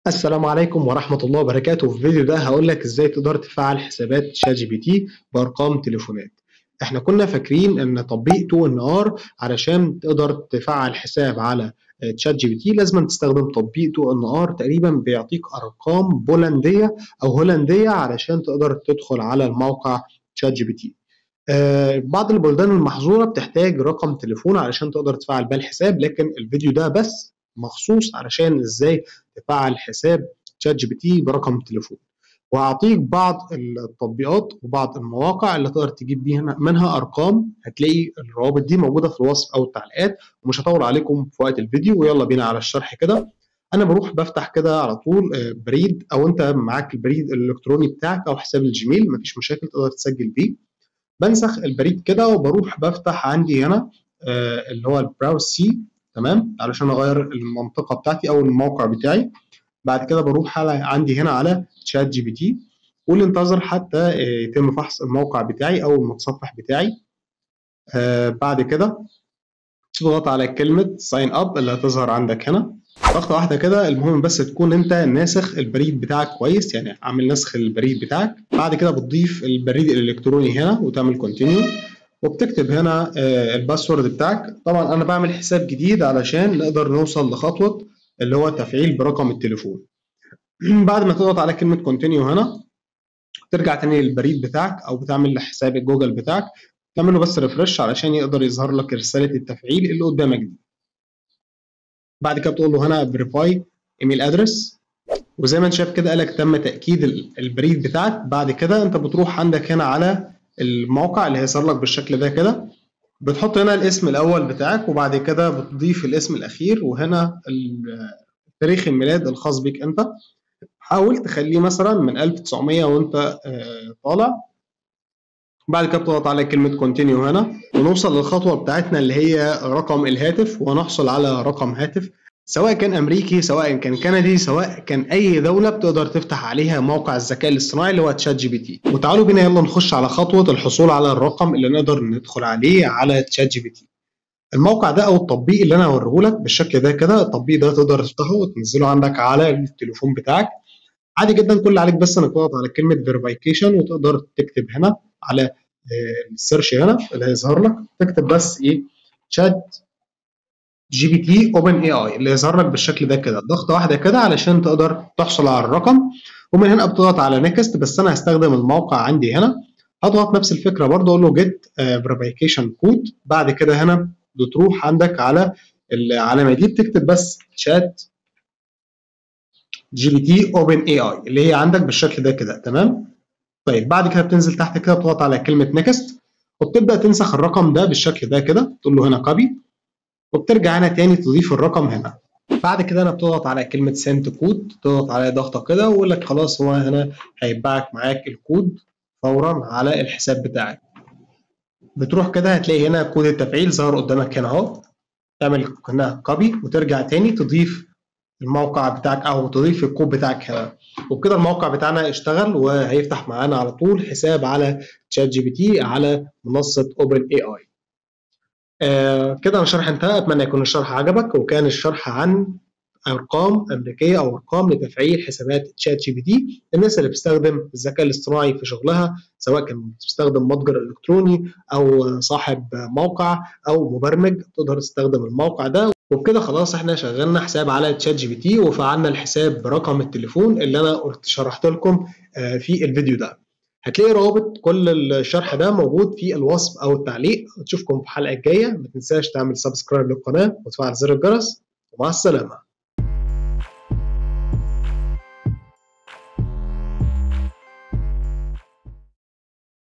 السلام عليكم ورحمة الله وبركاته. في الفيديو ده هقول لك ازاي تقدر تفعل حسابات شات جي بي تي بأرقام تليفونات. احنا كنا فاكرين ان تطبيق 2 ان ار علشان تقدر تفعل حساب على شات جي بي تي لازم تستخدم تطبيق 2 ان ار، تقريبا بيعطيك ارقام بولندية او هولندية علشان تقدر تدخل على الموقع شات جي بي تي. بعض البلدان المحظورة بتحتاج رقم تليفون علشان تقدر تفعل بيه الحساب، لكن الفيديو ده بس مخصوص علشان ازاي تفعل حساب شات جي بي تي برقم تليفون. وهعطيك بعض التطبيقات وبعض المواقع اللي تقدر تجيب بيها منها ارقام، هتلاقي الروابط دي موجودة في الوصف او التعليقات، ومش هطول عليكم في وقت الفيديو ويلا بينا على الشرح كده. انا بروح بفتح كده على طول بريد، او انت معاك البريد الالكتروني بتاعك او حساب الجيميل مفيش مشاكل تقدر تسجل بيه. بنسخ البريد كده وبروح بفتح عندي هنا اللي هو البراوز سي، تمام، علشان اغير المنطقه بتاعتي او الموقع بتاعي. بعد كده بروح عندي هنا على شات جي بي تي، واللي انتظر حتى يتم فحص الموقع بتاعي او المتصفح بتاعي. بعد كده تضغط على كلمه ساين اب اللي هتظهر عندك هنا ضغطه واحده كده. المهم بس تكون انت ناسخ البريد بتاعك كويس، يعني عامل نسخ البريد بتاعك. بعد كده بتضيف البريد الالكتروني هنا وتعمل كونتينيو، وبتكتب هنا الباسورد بتاعك. طبعا انا بعمل حساب جديد علشان نقدر نوصل لخطوه اللي هو تفعيل برقم التليفون. بعد ما تضغط على كلمه كونتينيو هنا ترجع تاني للبريد بتاعك او بتعمل حساب الجوجل بتاعك، تعمله بس ريفرش علشان يقدر يظهر لك رساله التفعيل اللي قدامك دي. بعد كده بتقول له هنا فيريفاي ايميل ادرس، وزي ما انت شايف كده قالك تم تاكيد البريد بتاعك. بعد كده انت بتروح عندك هنا على الموقع اللي هيظهر لك بالشكل ده كده، بتحط هنا الاسم الاول بتاعك وبعد كده بتضيف الاسم الاخير، وهنا تاريخ الميلاد الخاص بك انت. حاول تخليه مثلا من 1900 وانت طالع. بعد كده بتضغط على كلمة كونتينيو هنا ونوصل للخطوة بتاعتنا اللي هي رقم الهاتف، ونحصل على رقم هاتف سواء كان أمريكي سواء كان كندي سواء كان أي دولة بتقدر تفتح عليها موقع الذكاء الاصطناعي اللي هو تشات جي بي تي. وتعالوا بينا يلا نخش على خطوة الحصول على الرقم اللي نقدر ندخل عليه على تشات جي بي تي. الموقع ده أو التطبيق اللي أنا هوريه لك بالشكل ده كده، التطبيق ده تقدر تفتحه وتنزله عندك على التليفون بتاعك عادي جدا. كل اللي عليك بس انك تضغط على كلمه فيريفيكيشن وتقدر تكتب هنا على السيرش هنا اللي هيظهر لك، تكتب بس ايه شات جي بي تي اوبن اي اي اللي يظهر لك بالشكل ده كده، ضغطه واحده كده علشان تقدر تحصل على الرقم. ومن هنا بتضغط على نيكست، بس انا هستخدم الموقع عندي هنا هضغط نفس الفكره برضه اقول له جيت فيريفيكيشن كود. بعد كده هنا بتروح عندك على العلامه دي بتكتب بس شات جي بي تي اوبن اي اي اللي هي عندك بالشكل ده كده، تمام. طيب بعد كده بتنزل تحت كده بتضغط على كلمة نيكست، وبتبدأ تنسخ الرقم ده بالشكل ده كده، تقول له هنا كوبي، وبترجع هنا تاني تضيف الرقم هنا. بعد كده انا بتضغط على كلمة سنت كود، تضغط عليها ضغطة كده ويقول لك خلاص هو هنا هيتبعت معاك الكود فورا على الحساب بتاعك. بتروح كده هتلاقي هنا كود التفعيل ظهر قدامك هنا اهو، تعمل هنا كوبي وترجع تاني تضيف الموقع بتاعك او تضيف الكود بتاعك هنا. وبكده الموقع بتاعنا اشتغل وهيفتح معانا على طول حساب على تشات جي بي تي على منصة اوبن اي اي. كده الشرح انتهى، اتمنى يكون الشرح عجبك، وكان الشرح عن ارقام امريكيه او ارقام لتفعيل حسابات تشات جي بي تي. الناس اللي بتستخدم الذكاء الاصطناعي في شغلها سواء كان بتستخدم متجر الكتروني او صاحب موقع او مبرمج تقدر تستخدم الموقع ده. وبكده خلاص احنا شغلنا حساب على تشات جي بي تي وفعلنا الحساب برقم التليفون اللي انا شرحت لكم في الفيديو ده. هتلاقي روابط كل الشرح ده موجود في الوصف او التعليق. اشوفكم في الحلقه الجايه، ما تنساش تعمل سبسكرايب للقناه وتفعل زر الجرس، ومع السلامه.